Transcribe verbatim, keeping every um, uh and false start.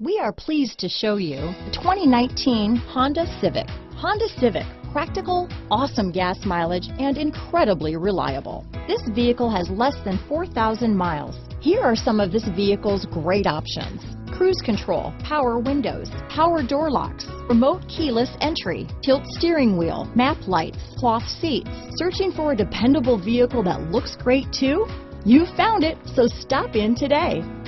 We are pleased to show you the twenty nineteen Honda Civic. Honda Civic, practical, awesome gas mileage, and incredibly reliable. This vehicle has less than four thousand miles. Here are some of this vehicle's great options: cruise control, power windows, power door locks, remote keyless entry, tilt steering wheel, map lights, cloth seats. Searching for a dependable vehicle that looks great too? You found it, so stop in today.